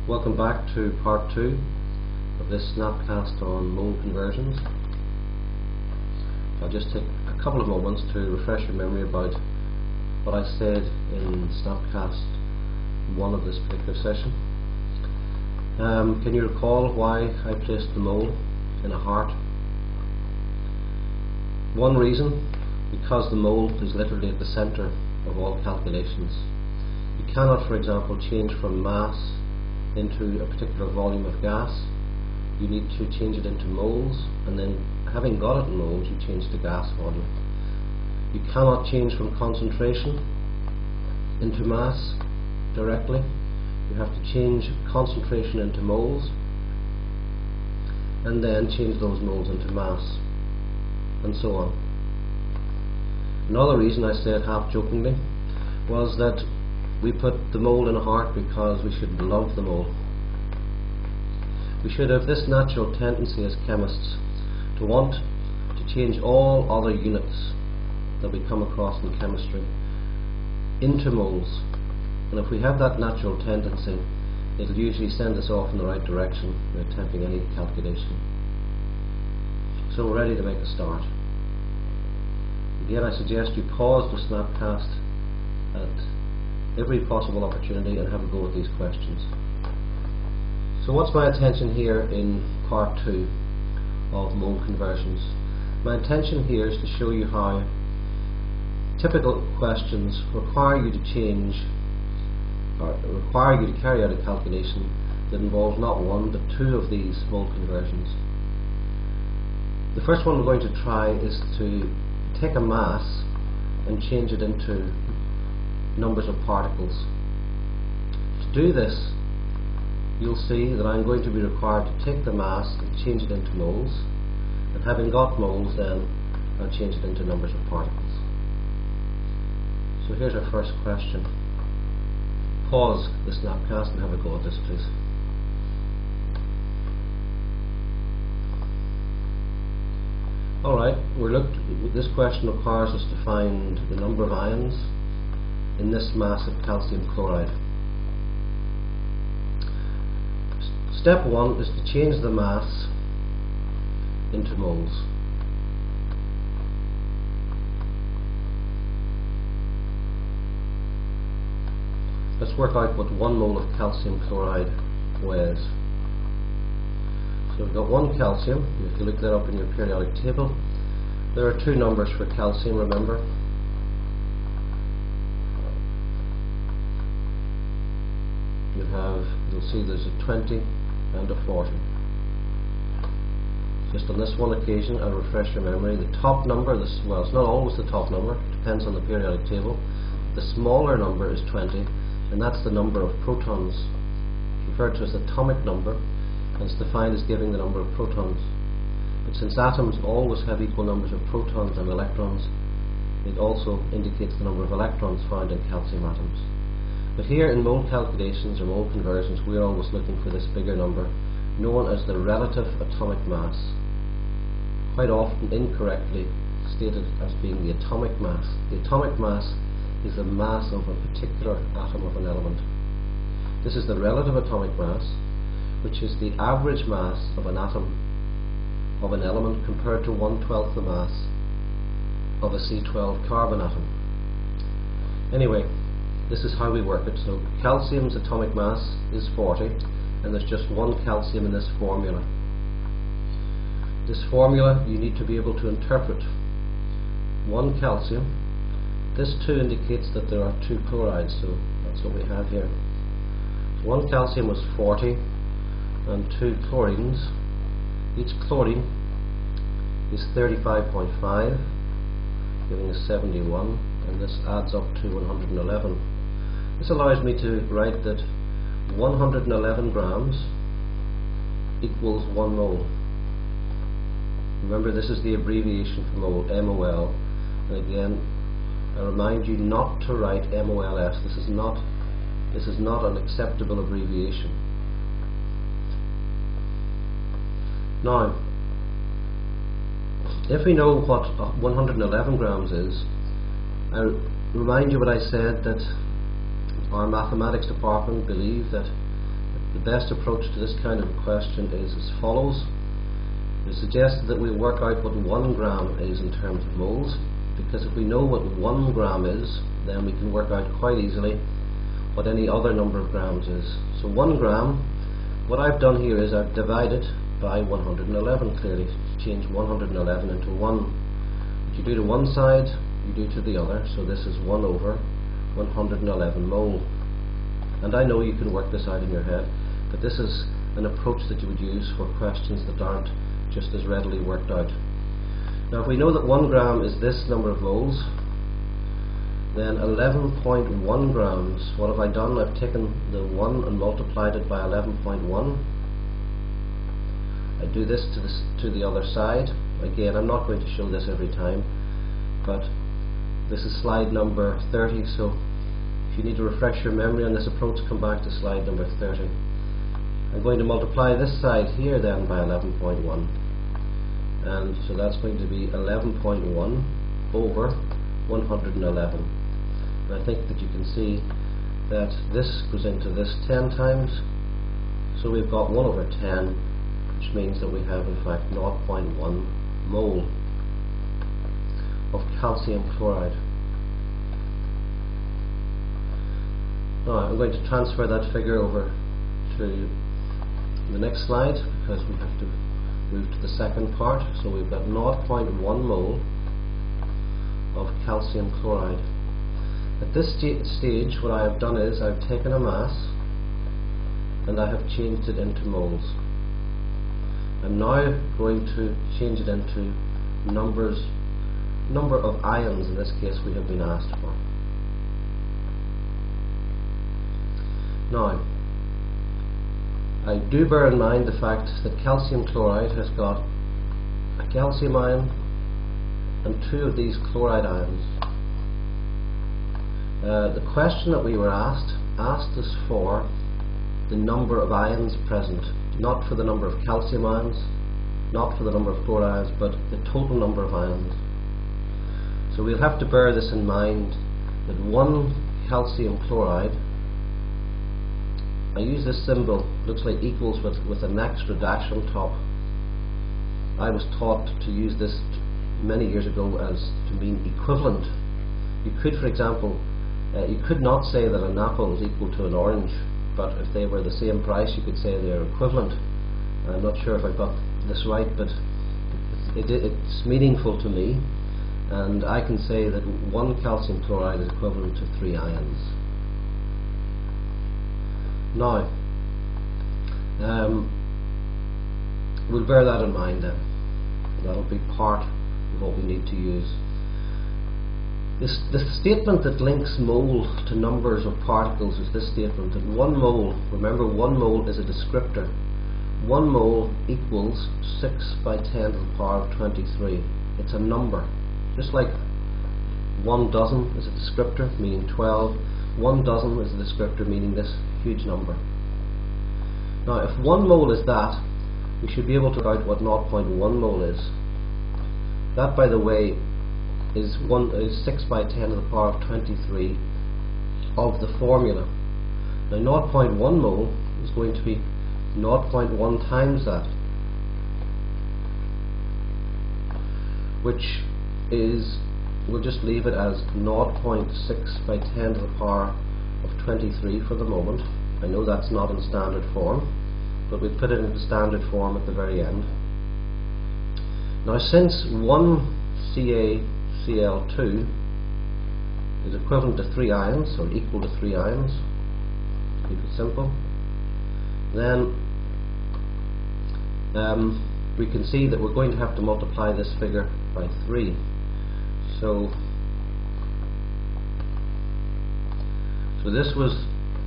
Welcome back to part 2 of this snapcast on mole conversions. I'll just take a couple of moments to refresh your memory about what I said in snapcast 1 of this particular session. Can you recall why I placed the mole in a heart? One reason, because the mole is literally at the centre of all calculations. You cannot, for example, change from mass into a particular volume of gas. You need to change it into moles, and then having got it in moles, you change the gas volume. You cannot change from concentration into mass directly. You have to change concentration into moles and then change those moles into mass, and so on. Another reason I said half jokingly was that we put the mole in a heart because we should love the mole. We should have this natural tendency as chemists to want to change all other units that we come across in chemistry into moles, and if we have that natural tendency, it'll usually send us off in the right direction when attempting any calculation. So we're ready to make a start. Again, I suggest you pause the snapcast at every possible opportunity and have a go at these questions. So what's my intention here in part 2 of mole conversions? My intention here is to show you how typical questions require you to change, or require you to carry out a calculation that involves not one but 2 of these mole conversions. The first one we're going to try is to take a mass and change it into numbers of particles. To do this, you'll see that I'm going to be required to take the mass and change it into moles, and having got moles, then I'll change it into numbers of particles. So here's our first question. Pause the snapcast and have a go at this, please. Alright, this question requires us to find the number of ions in this mass of calcium chloride. Step 1 is to change the mass into moles. Let's work out what 1 mole of calcium chloride weighs. So we've got 1 calcium. If you look that up in your periodic table, there are 2 numbers for calcium, remember. You'll see there's a 20 and a 40. Just on this one occasion, I'll refresh your memory. The top number, well, it's not always the top number, it depends on the periodic table. The smaller number is 20, and that's the number of protons. It's referred to as atomic number, and it's defined as giving the number of protons. But since atoms always have equal numbers of protons and electrons, it also indicates the number of electrons found in calcium atoms. But here in mole calculations or mole conversions, we're always looking for this bigger number, known as the relative atomic mass, quite often incorrectly stated as being the atomic mass. The atomic mass is the mass of a particular atom of an element. This is the relative atomic mass, which is the average mass of an atom of an element compared to 1/12 the mass of a C12 carbon atom. Anyway, this is how we work it. So calcium's atomic mass is 40, and there's just 1 calcium in this formula. This formula you need to be able to interpret. 1 calcium. This 2 indicates that there are 2 chlorides, so that's what we have here. So 1 calcium was 40, and 2 chlorines. Each chlorine is 35.5, giving us 71, and this adds up to 111. This allows me to write that 111 grams equals 1 mole. Remember, this is the abbreviation for mole, MOL, and again I remind you not to write MOLS. This is not an acceptable abbreviation. Now, if we know what 111 grams is, I remind you what I said, that our mathematics department believe that the best approach to this kind of a question is as follows. It is suggested that we work out what 1 gram is in terms of moles, because if we know what 1 gram is, then we can work out quite easily what any other number of grams is. So 1 gram, what I've done here is I've divided by 111 clearly, to change 111 into 1. What you do to one side, you do to the other, so this is 1 over 111 mole. And I know you can work this out in your head, but this is an approach that you would use for questions that aren't just as readily worked out. Now if we know that 1 gram is this number of moles, then 11.1 grams, what have I done? I've taken the 1 and multiplied it by 11.1. I do this to the other side. Again, I'm not going to show this every time, but this is slide number 30, so if you need to refresh your memory on this approach, come back to slide number 30. I'm going to multiply this side here then by 11.1, and so that's going to be 11.1 over 111. And I think that you can see that this goes into this 10 times, so we've got 1 over 10, which means that we have in fact 0.1 mole of calcium chloride. Now I'm going to transfer that figure over to the next slide, because we have to move to the second part. So we've got 0.1 mole of calcium chloride. At this stage, what I have done is I've taken a mass and I have changed it into moles. I'm now going to change it into number of ions, in this case we have been asked for. Now, I do bear in mind the fact that calcium chloride has got a calcium ion and 2 of these chloride ions. The question that we were asked us for the number of ions present, not for the number of calcium ions, not for the number of chloride ions, but the total number of ions. So we'll have to bear this in mind, that 1 calcium chloride, I use this symbol, looks like equals with an extra dash on top. I was taught to use this many years ago as to mean equivalent. You could, for example, you could not say that an apple is equal to an orange, but if they were the same price you could say they are equivalent. I'm not sure if I got this right, but it's meaningful to me, and I can say that 1 calcium chloride is equivalent to 3 ions. Now, we'll bear that in mind then. That'll be part of what we need to use. The statement that links mole to numbers of particles is this statement, that 1 mole, remember 1 mole is a descriptor, 1 mole equals 6 by 10 to the power of 23. It's a number. Just like 1 dozen is a descriptor, meaning 12, 1 dozen is a descriptor, meaning this huge number. Now if 1 mole is that, we should be able to work out what 0.1 mole is. That, by the way, is 6 by 10 to the power of 23 of the formula. Now 0.1 mole is going to be 0.1 times that, which is, we'll just leave it as 0.6 by 10 to the power of 23 for the moment. I know that's not in standard form, but we put it into standard form at the very end. Now since 1 CaCl2 is equivalent to 3 ions, or equal to 3 ions, to keep it simple, then we can see that we're going to have to multiply this figure by 3. So this was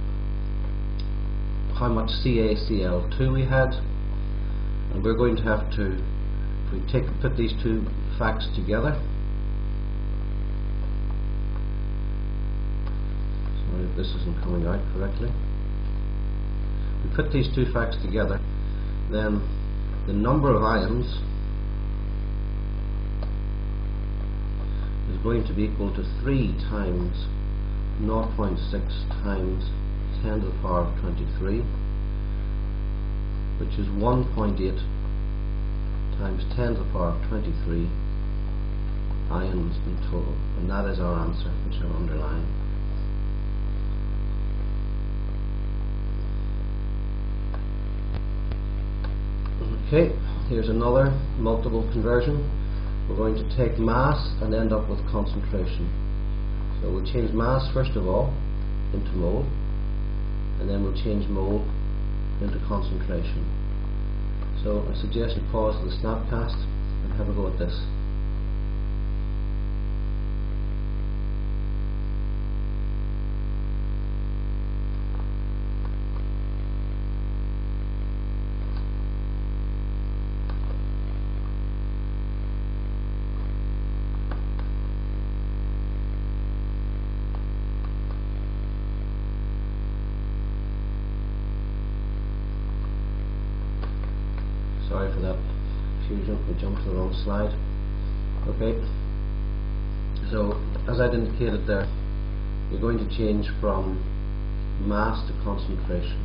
how much CaCl2 we had, and we're going to have to, if we put these two facts together, sorry if this isn't coming out correctly, we put these two facts together, then the number of ions is going to be equal to 3 times 0.6 times 10 to the power of 23, which is 1.8 times 10 to the power of 23 ions in total, and that is our answer, which I'll underline. Okay, here's another multiple conversion. We're going to take mass and end up with concentration. So we'll change mass first of all into mole, and then we'll change mole into concentration. So I suggest you pause the snapcast and have a go at this. Sorry for that confusion, we jumped to the wrong slide. Okay, so as I'd indicated there, you're going to change from mass to concentration.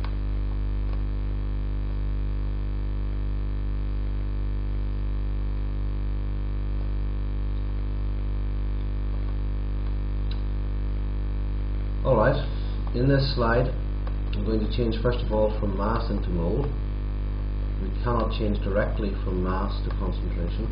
Alright, in this slide I'm going to change first of all from mass into mole. We cannot change directly from mass to concentration.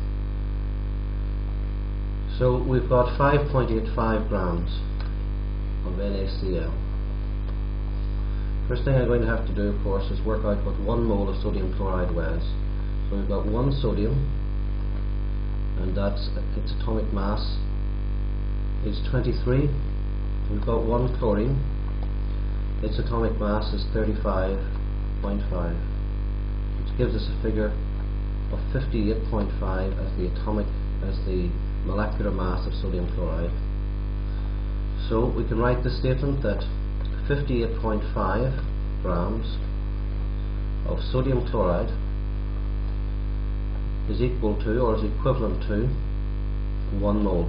So we've got 5.85 grams of NaCl. First thing I'm going to have to do, of course, is work out what 1 mole of sodium chloride weighs. So we've got 1 sodium, and that's its atomic mass is 23. We've got 1 chlorine, its atomic mass is 35.5. Gives us a figure of 58.5 as the molecular mass of sodium chloride. So we can write the statement that 58.5 grams of sodium chloride is equal to, or is equivalent to, 1 mole.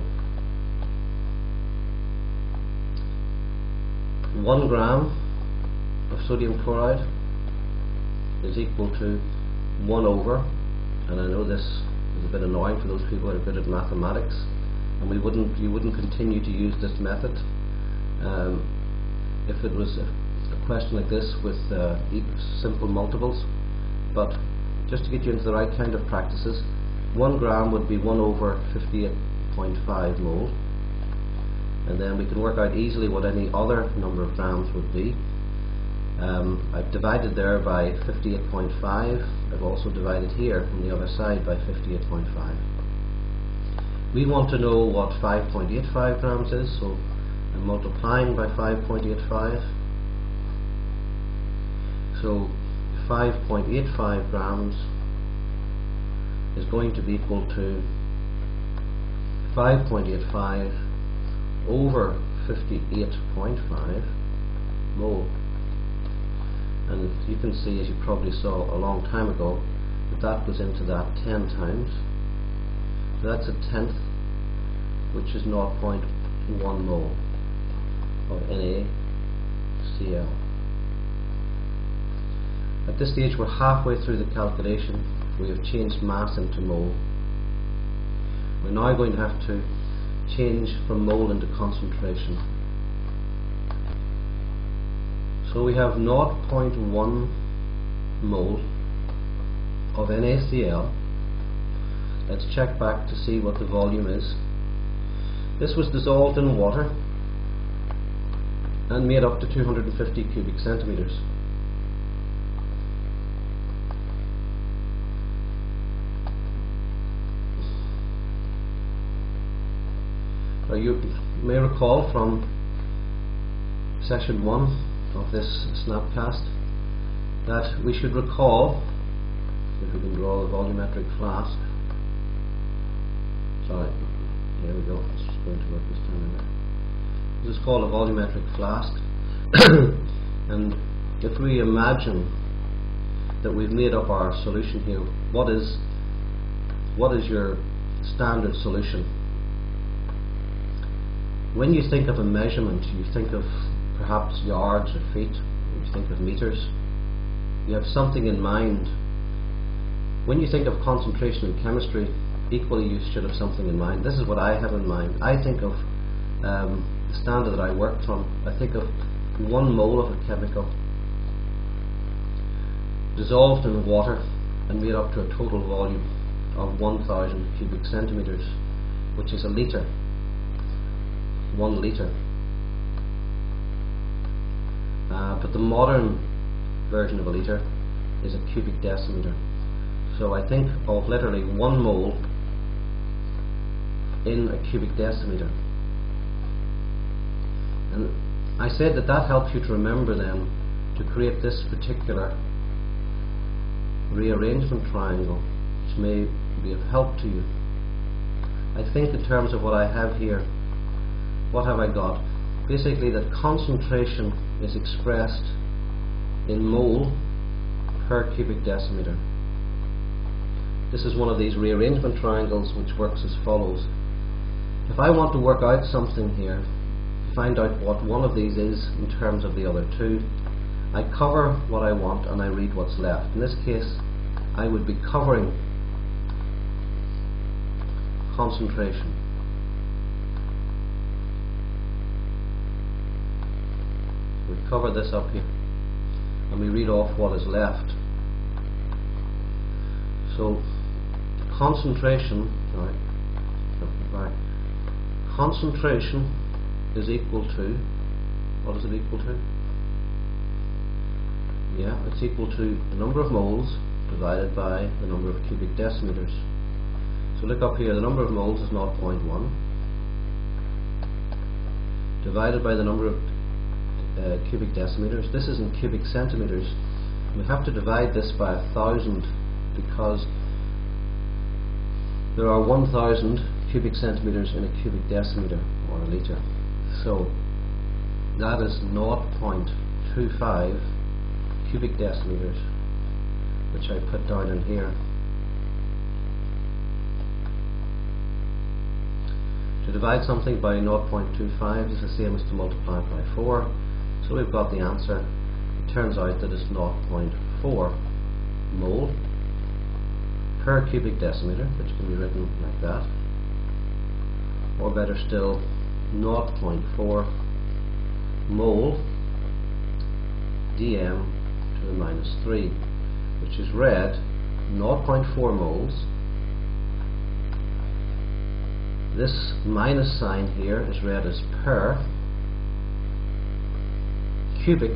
1 gram of sodium chloride is equal to 1 over, and I know this is a bit annoying for those people who are good at mathematics, and you wouldn't continue to use this method if it was a question like this with simple multiples. But just to get you into the right kind of practices, 1 gram would be 1 over 58.5 mole, and then we can work out easily what any other number of grams would be. I've divided there by 58.5. I've also divided here on the other side by 58.5. We want to know what 5.85 grams is, so I'm multiplying by 5.85. So 5.85 grams is going to be equal to 5.85 over 58.5 mole. And you can see, as you probably saw a long time ago, that goes into that 10 times. So that's a tenth, which is 0.1 mole of NaCl. At this stage we're halfway through the calculation. We have changed mass into mole. We're now going to have to change from mole into concentration. So we have 0.1 mole of NaCl. Let's check back to see what the volume is. This was dissolved in water and made up to 250 cubic centimeters. Now you may recall from session 1 of this snapcast that we should recall, if we can draw the volumetric flask. Sorry, here we go, it's just going to work this time. This is called a volumetric flask. And if we imagine that we've made up our solution here, what is your standard solution? When you think of a measurement, you think of perhaps yards or feet, you think of meters. you have something in mind. When you think of concentration in chemistry, equally you should have something in mind. This is what I have in mind. I think of the standard that I worked from. I think of 1 mole of a chemical dissolved in water and made up to a total volume of 1,000 cubic centimeters, which is a litre. 1 litre. But the modern version of a litre is a cubic decimeter. So I think of literally 1 mole in a cubic decimeter. And I said that helps you to remember then to create this particular rearrangement triangle, which may be of help to you. I think in terms of what I have here, what have I got? Basically that concentration is expressed in mole per cubic decimeter. This is one of these rearrangement triangles which works as follows. If I want to work out something here, find out what one of these is in terms of the other two, I cover what I want and I read what's left. In this case, I would be covering concentration. We cover this up here and we read off what is left. So concentration, concentration is equal to, what is it equal to? Yeah, it's equal to the number of moles divided by the number of cubic decimeters. So look up here, the number of moles is 0.1 divided by the number of cubic decimeters. This is in cubic centimeters. We have to divide this by 1,000 because there are 1,000 cubic centimeters in a cubic decimeter or a litre. So that is 0.25 cubic decimeters, which I put down in here. To divide something by 0.25 is the same as to multiply it by 4. So we've got the answer. It turns out that it's 0.4 mole per cubic decimeter, which can be written like that. Or better still, 0.4 mole dm to the minus 3, which is read 0.4 moles. This minus sign here is read as per cubic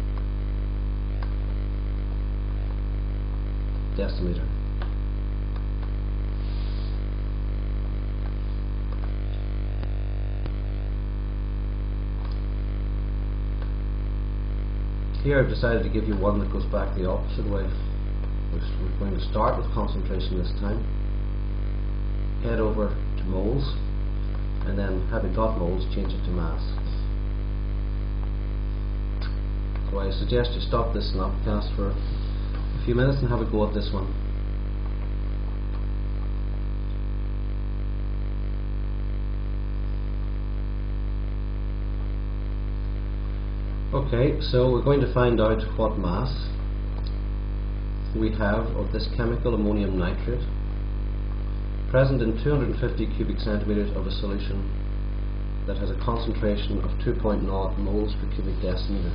decimeter. Here I've decided to give you one that goes back the opposite way. We're going to start with concentration this time, head over to moles, and then having got moles, change it to mass. So I suggest you stop this snapcast for a few minutes and have a go at this one. Okay, so we're going to find out what mass we have of this chemical ammonium nitrate present in 250 cubic centimeters of a solution that has a concentration of 2.0 moles per cubic decimeter.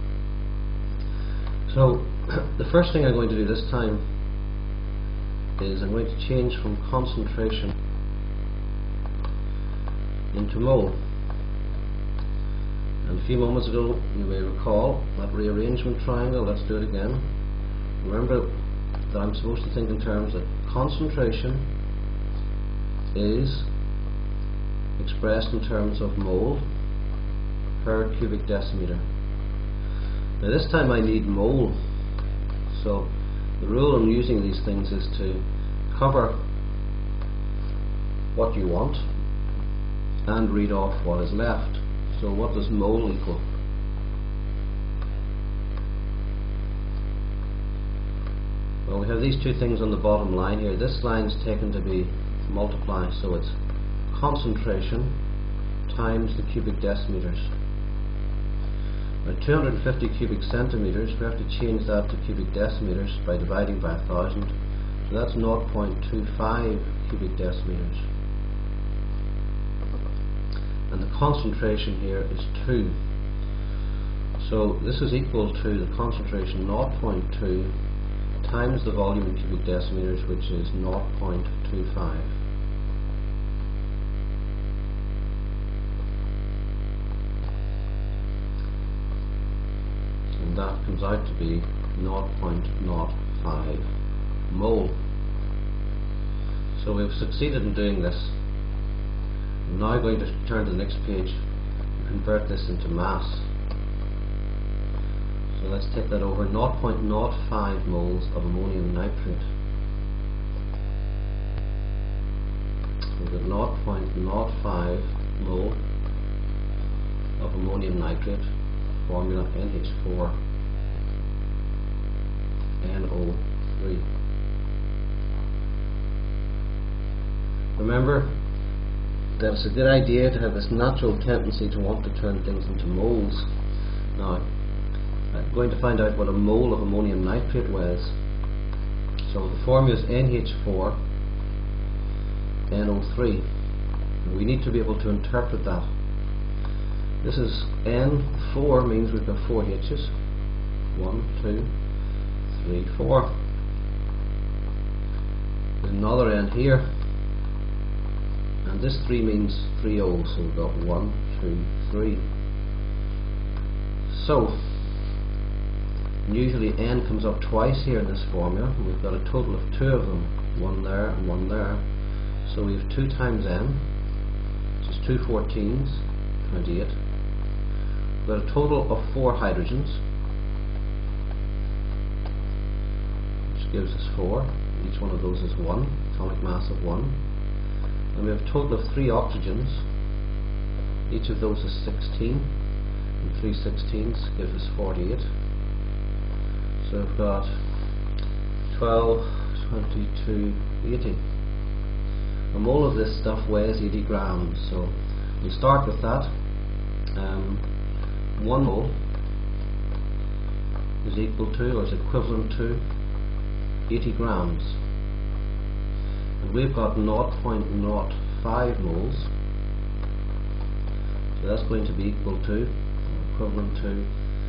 So the first thing I'm going to do this time is I'm going to change from concentration into mole. And a few moments ago you may recall that rearrangement triangle. Let's do it again. Remember that I'm supposed to think in terms that concentration is expressed in terms of mole per cubic decimeter. Now this time I need mole, so the rule in using these things is to cover what you want and read off what is left. So what does mole equal? Well, we have these two things on the bottom line here. This line is taken to be multiply, so it's concentration times the cubic decimeters. Now 250 cubic centimeters, we have to change that to cubic decimeters by dividing by 1,000. So that's 0.25 cubic decimeters. And the concentration here is 2. So this is equal to the concentration 0.2 times the volume in cubic decimeters, which is 0.25. And that comes out to be 0.05 mole. So we've succeeded in doing this. I'm now going to turn to the next page and convert this into mass. So let's take that over. 0.05 moles of ammonium nitrate. We've got 0.05 mole of ammonium nitrate, formula NH4 NO3. Remember that it's a good idea to have this natural tendency to want to turn things into moles. Now, I'm going to find out what a mole of ammonium nitrate weighs. So the formula is NH4 NO3. And we need to be able to interpret that. This is N4 means we've got 4 H's. 1, 2, 3, 4. There's another N here. And this 3 means 3 O's, so we've got 1, 2, 3. So, usually N comes up twice here in this formula, and we've got a total of 2 of them, 1 there and 1 there. So we have 2 times N, which is 2 14s, 28. We've got a total of 4 hydrogens, which gives us 4. Each one of those is 1, atomic mass of 1. And we have a total of 3 oxygens. Each of those is 16, and 3 16s gives us 48. So we've got 12, 22, 80. A mole of this stuff weighs 80 grams. So we'll start with that. 1 mole is equal to, or is equivalent to, 80 grams. And we've got 0.05 moles, so that's going to be equal to, or equivalent to,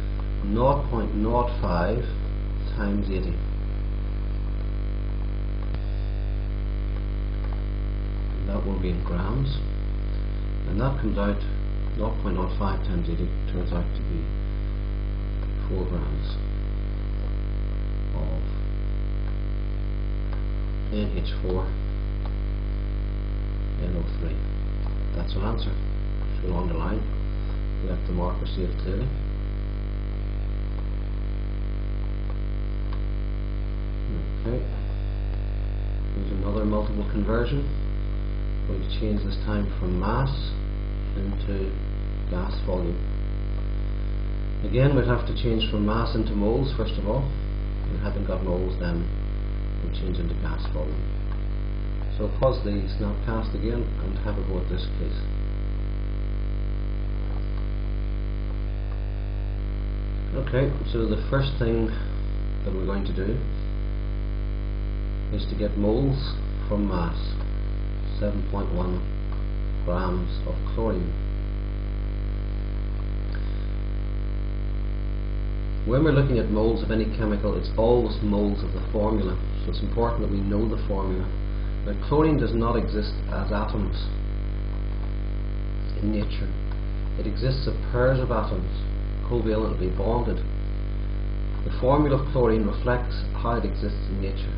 0.05 times 80. And that will be in grams, and that comes out, 0.05 times 80 turns out to be 4 grams of NH4 NO3. That's our answer, which we'll underline. We have the marker see it clearly. Okay. Here's another multiple conversion. We're going to change this time from mass into gas volume. Again, we'd have to change from mass into moles first of all. If we haven't got moles, then we'll change into gas volume. So pause the snapcast again and have a go at this, please. Okay, so the first thing that we're going to do is to get moles from mass. 7.1 grams of chlorine. When we're looking at moles of any chemical, it's always moles of the formula, so it's important that we know the formula. Now, chlorine does not exist as atoms in nature. It exists as pairs of atoms, covalently bonded. The formula of chlorine reflects how it exists in nature.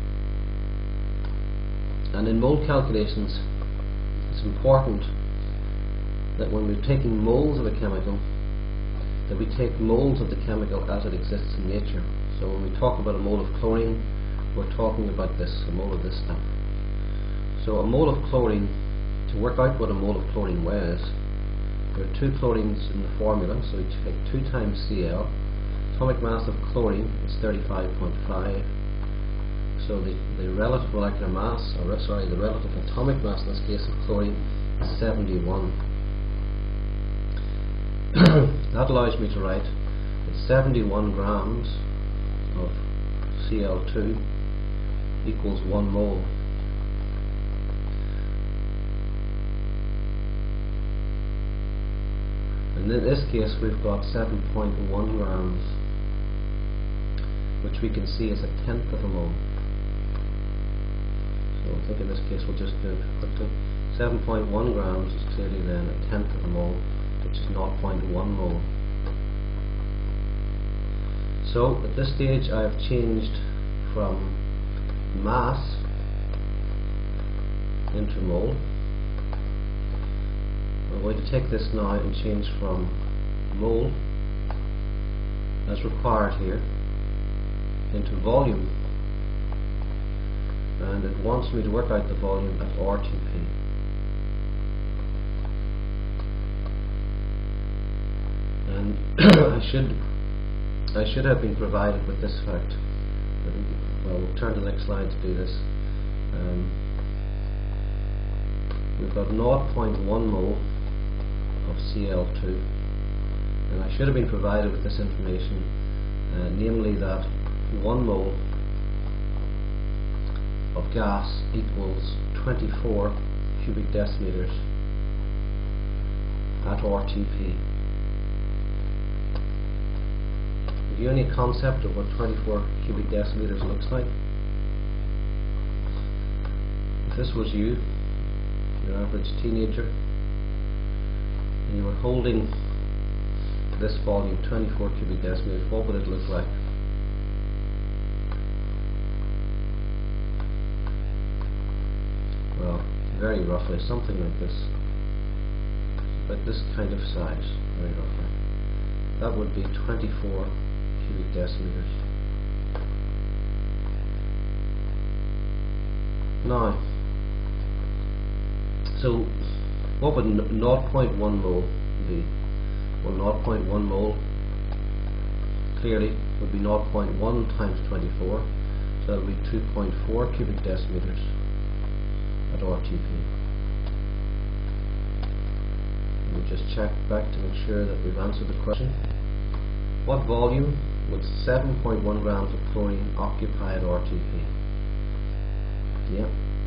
And in mole calculations, it's important that when we're taking moles of a chemical, that we take moles of the chemical as it exists in nature. So when we talk about a mole of chlorine, we're talking about this, a mole of this stuff. So a mole of chlorine, to work out what a mole of chlorine weighs, there are 2 chlorines in the formula, so we take 2 times Cl. Atomic mass of chlorine is 35.5. So the relative molecular mass, or sorry, the relative atomic mass in this case of chlorine is 71. That allows me to write that 71 grams of Cl2 equals 1 mole. And in this case we've got 7.1 grams, which we can see is a tenth of a mole. So I think in this case we'll just do it quickly. 7.1 grams is clearly then a tenth of a mole, which is 0.1 mole. So at this stage I have changed from mass into mole. I'm going to take this now and change from mole, as required here, into volume, and it wants me to work out the volume at RTP. And I should have been provided with this fact. Well, we'll turn to the next slide to do this. We've got 0.1 mole of Cl2, and I should have been provided with this information, namely that 1 mole of gas equals 24 cubic decimeters at RTP. Have you any concept of what 24 cubic decimeters looks like? If this was you, your average teenager, and you were holding this volume, 24 cubic decimeters, what would it look like? Well, very roughly, something like this. About this kind of size, very roughly. That would be 24 cubic decimeters. Now, so what would 0.1 mole be? Well, 0.1 mole clearly would be 0.1 times 24, so that would be 2.4 cubic decimeters at RTP. We'll just check back to make sure that we've answered the question. What volume would 7.1 grams of chlorine occupy at RTP? Yeah.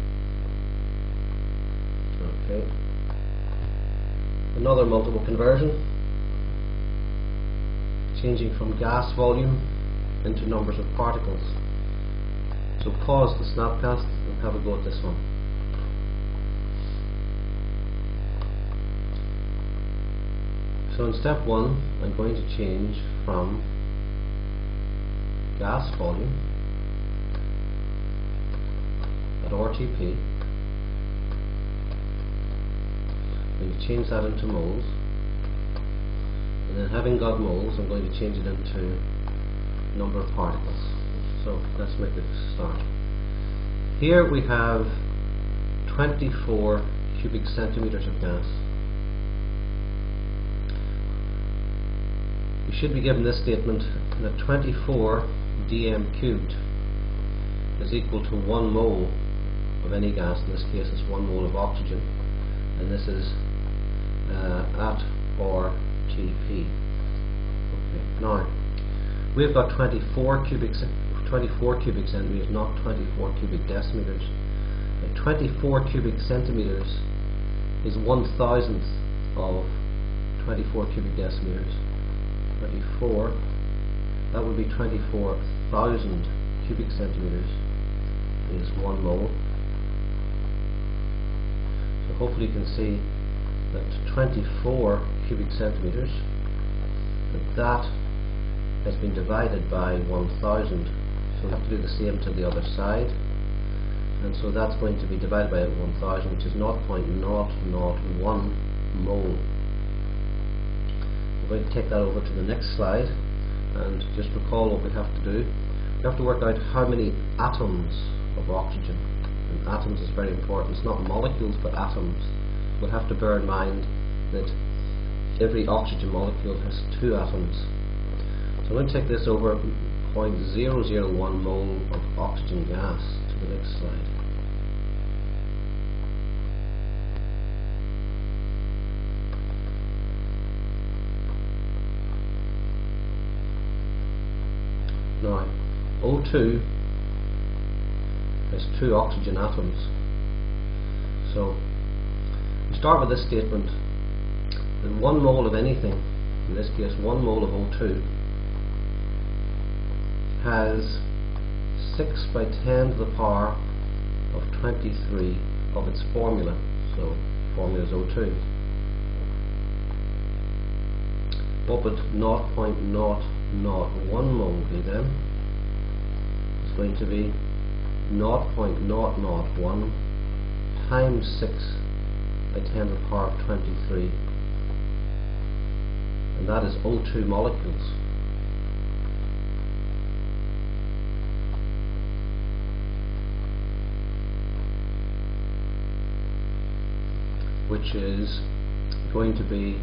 Okay. Another multiple conversion, changing from gas volume into numbers of particles. So pause the snapcast and have a go at this one. So in step 1 I'm going to change from gas volume at RTP. I'm going to change that into moles, and then having got moles I'm going to change it into number of particles. So let's make a start. Here we have 24 cubic centimeters of gas. We should be given this statement that 24 dm cubed is equal to 1 mole of any gas. In this case it's 1 mole of oxygen, and this is at RTP. Okay. Now we've got 24 cubic centimeters, not 24 cubic decimeters. 24 cubic centimeters is 1,000th of 24 cubic decimeters. 24, that would be 24,000 cubic centimeters is 1 mole. So hopefully you can see that 24 cubic centimeters, that has been divided by 1,000. So we have to do the same to the other side, and so that's going to be divided by 1,000, which is 0.001 mole. We're going to take that over to the next slide and just recall what we have to do. We have to work out how many atoms of oxygen, and atoms is very important. It's not molecules but atoms. We'll have to bear in mind that every oxygen molecule has 2 atoms. So I'm going to take this over 0.001 mole of oxygen gas to the next slide. Now, O2 has 2 oxygen atoms. So, we start with this statement that 1 mole of anything, in this case 1 mole of O2, has 6 by 10 to the power of 23 of its formula. So, formula is O2. What would 0.001 mole be then? It's going to be 0.001 times 6 by 10 to the power of 23, and that is O2 molecules. Which is going to be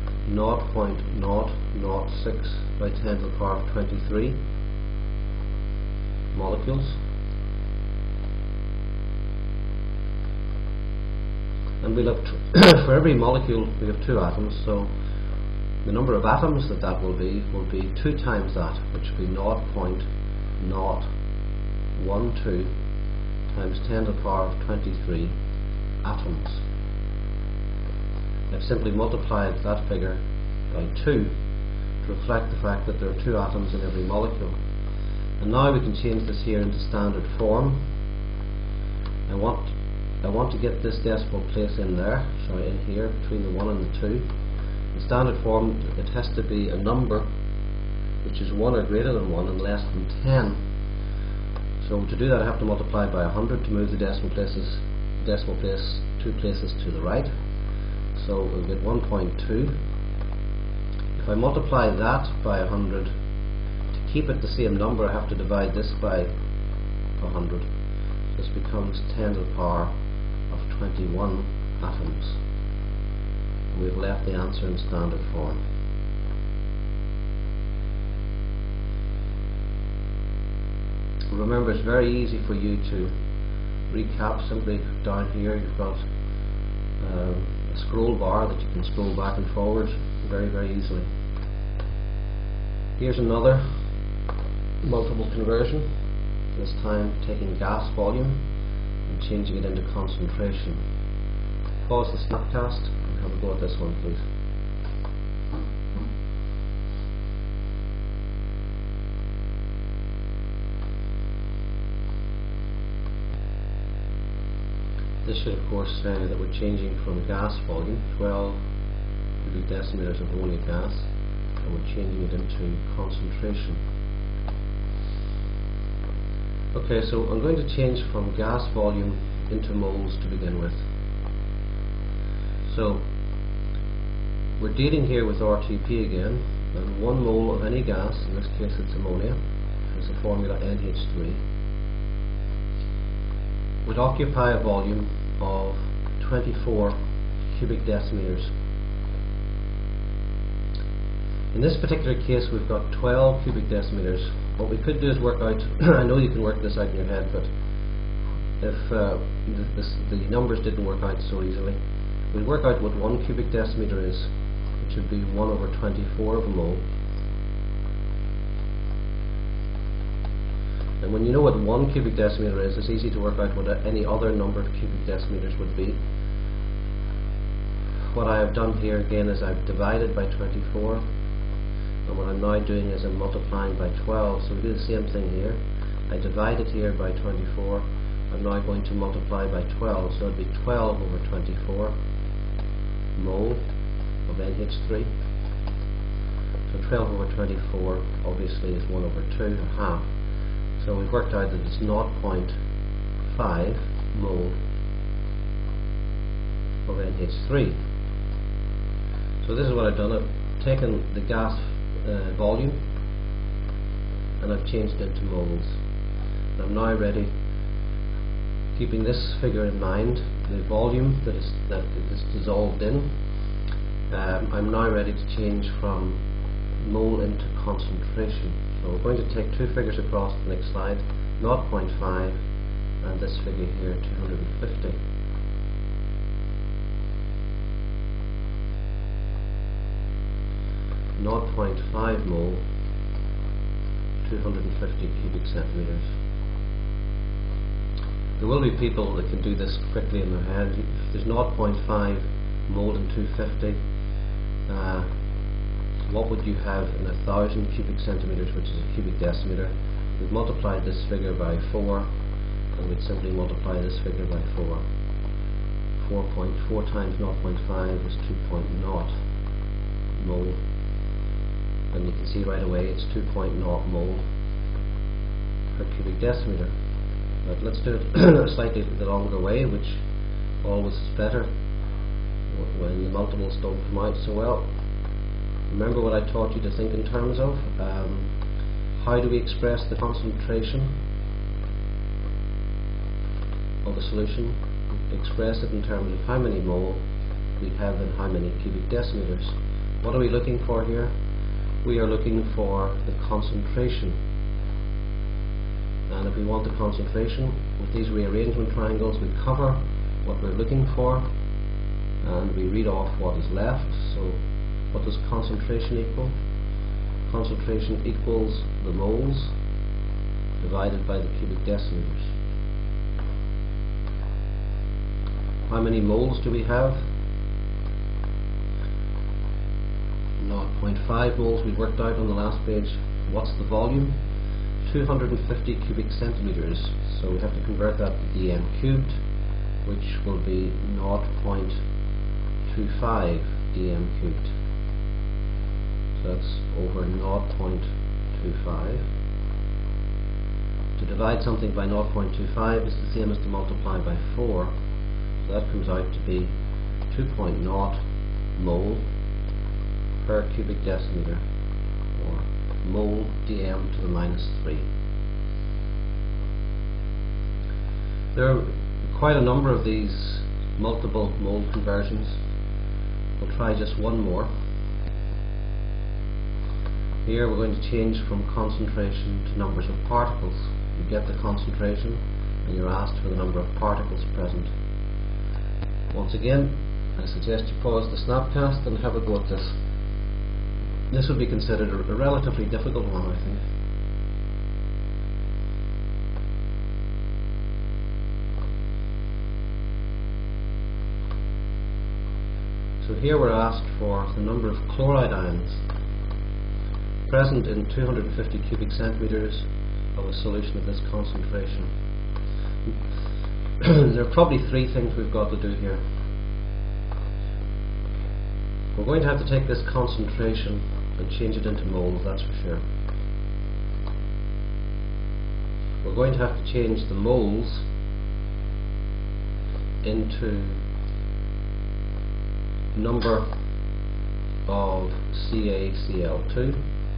0.006 by 10 to the power of 23 molecules. And we'll have for every molecule we have 2 atoms, so the number of atoms that will be 2 times that, which will be 0.012 times 10 to the power of 23 atoms. I've simply multiplied that figure by 2 to reflect the fact that there are 2 atoms in every molecule. And now we can change this here into standard form. I want to get this decimal place in there, sorry, in here between the 1 and the 2. In standard form, it has to be a number which is 1 or greater than 1 and less than 10. So to do that, I have to multiply by 100 to move the decimal place 2 places to the right. So we'll get 1.2. If I multiply that by 100, to keep it the same number, I have to divide this by 100. This becomes 10 to the power of 21 atoms. And we've left the answer in standard form. Remember, it's very easy for you to recap. Simply down here you've got a scroll bar that you can scroll back and forward very, very easily. Here's another multiple conversion, this time taking gas volume and changing it into concentration. Pause the snapcast and have a go at this one, please. This should of course say that we're changing from gas volume, 12 cubic decimeters of ammonia gas, and we're changing it into concentration. Okay, so I'm going to change from gas volume into moles to begin with. So we're dealing here with RTP again, and 1 mole of any gas, in this case it's ammonia, has the formula NH3, would occupy a volume of 24 cubic decimeters. In this particular case we've got 12 cubic decimeters. What we could do is work out, I know you can work this out in your head, but if the numbers didn't work out so easily, we'll work out what 1 cubic decimeter is, which would be 1 over 24 of a mole. And when you know what 1 cubic decimeter is, it's easy to work out what any other number of cubic decimeters would be. What I have done here again is I've divided by 24, and what I'm now doing is I'm multiplying by 12. So we do the same thing here. I divided here by 24. I'm now going to multiply by 12, so it would be 12 over 24 mole of NH3. So 12 over 24 obviously is 1 over 2, or half. So we've worked out that it's 0.5 mole of NH3. So this is what I've done. I've taken the gas volume and I've changed it into moles. And I'm now ready, keeping this figure in mind, the volume that is dissolved in. I'm now ready to change from mole into concentration. So we're going to take 2 figures across the next slide, 0.5 and this figure here, 250. .5 mole, 250 cubic centimeters. There will be people that can do this quickly in their head. If there's 0.5 mole in 250, what would you have in 1,000 cubic centimeters, which is a cubic decimeter? We've multiplied this figure by 4, and we'd simply multiply this figure by 4. 4.4 times 0.5 is 2.0 mole, and you can see right away it's 2.0 mole per cubic decimeter. But let's do it a slightly the longer way, which always is better when the multiples don't come out so well. Remember what I taught you to think in terms of. How do we express the concentration of a solution? We express it in terms of how many mole we have in how many cubic decimeters. What are we looking for here? We are looking for the concentration. And if we want the concentration, with these rearrangement triangles we cover what we're looking for and we read off what is left. So what does concentration equal? Concentration equals the moles divided by the cubic decimeters. How many moles do we have? 0.5 moles we worked out on the last page. What's the volume? 250 cubic centimeters. So we have to convert that to dm cubed, which will be 0.25 dm cubed. So that's over 0.25. To divide something by 0.25 is the same as to multiply by 4. So that comes out to be 2.0 mole per cubic decimeter, or mole dm to the minus 3. There are quite a number of these multiple mole conversions. We'll try just one more. Here we're going to change from concentration to numbers of particles. You get the concentration and you're asked for the number of particles present. Once again, I suggest you pause the snapcast and have a go at this. This would be considered a relatively difficult one, I think. So here we're asked for the number of chloride ions present in 250 cubic centimeters of a solution of this concentration. There are probably three things we've got to do here. We're going to have to take this concentration and change it into moles, that's for sure. We're going to have to change the moles into number of CaCl2,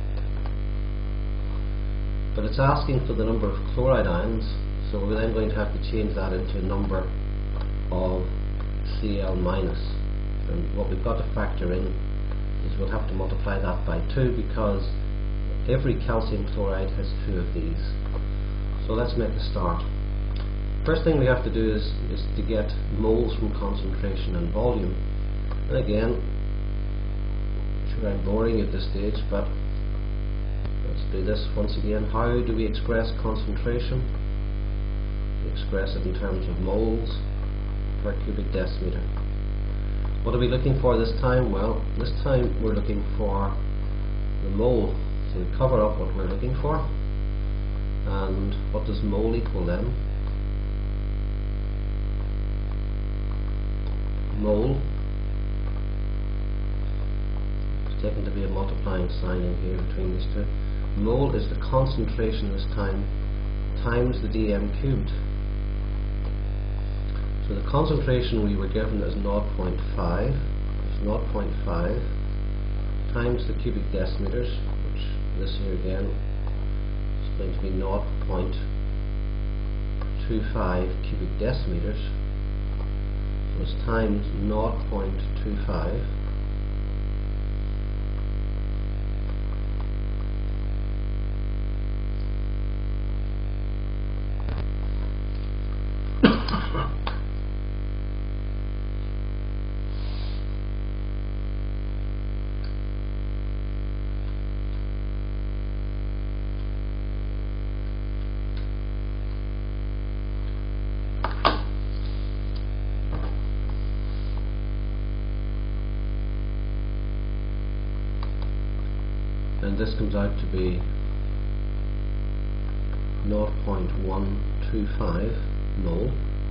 but it's asking for the number of chloride ions, so we're then going to have to change that into a number of Cl minus. And what we've got to factor in is we'll have to multiply that by 2, because every calcium chloride has 2 of these. So let's make a start. First thing we have to do is to get moles from concentration and volume. And again, I'm sure I'm boring you at this stage, but let's do this once again. How do we express concentration? We express it in terms of moles per cubic decimeter. What are we looking for this time? Well, this time we're looking for the mole. So we cover up what we're looking for. And what does mole equal then? Mole, it's taken to be a multiplying sign in here between these two. Mole is the concentration this time times the dm cubed. So the concentration we were given is 0.5. It's 0.5 times the cubic decimeters, which this here again is going to be 0.25 cubic decimeters. So it's times 0.25. and this comes out to be 0.125 mole.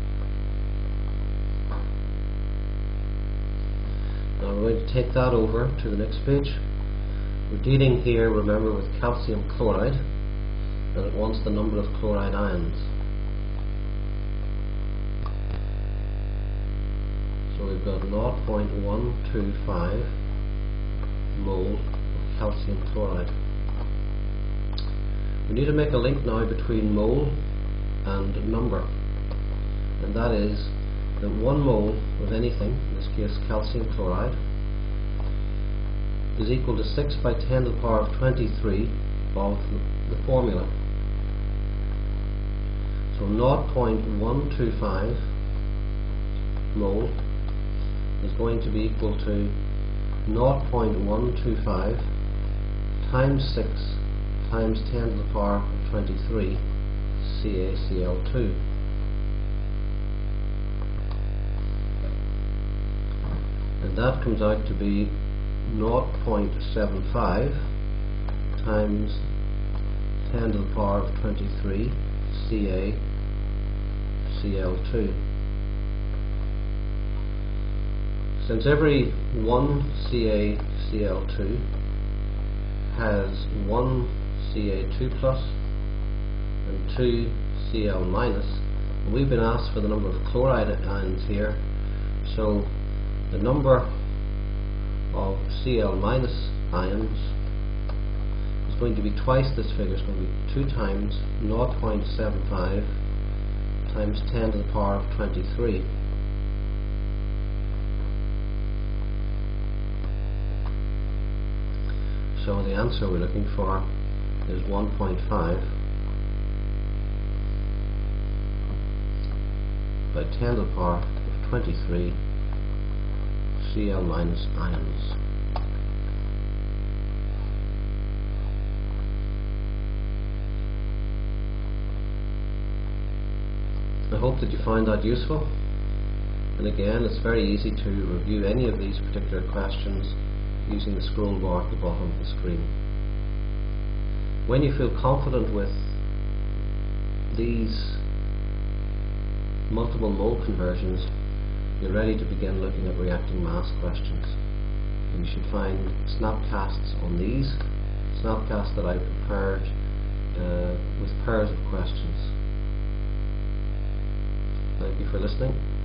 Now we're going to take that over to the next page. We're dealing here, remember, with calcium chloride, and it wants the number of chloride ions. So we've got 0.125 mole of calcium chloride. We need to make a link now between mole and number, and that is that 1 mole of anything, in this case calcium chloride, is equal to 6 by 10 to the power of 23 of the formula. So 0.125 mole is going to be equal to 0.125 times 6 times 10 to the power of 23 CaCl2. And that comes out to be 0.75 times 10 to the power of 23 CaCl2. Since every 1 CaCl2 has 1 Ca2 plus and 2 Cl minus, and we've been asked for the number of chloride ions here, so the number of Cl minus ions is going to be twice this figure. It's going to be 2 times 0.75 times 10 to the power of 23. So the answer we're looking for is 1.5 by 10 to the power of 23 Cl minus ions. I hope that you find that useful, and again, it's very easy to review any of these particular questions using the scroll bar at the bottom of the screen. When you feel confident with these multiple mole conversions, you're ready to begin looking at reacting mass questions. And you should find snapcasts on these, snapcasts that I prepared with pairs of questions. Thank you for listening.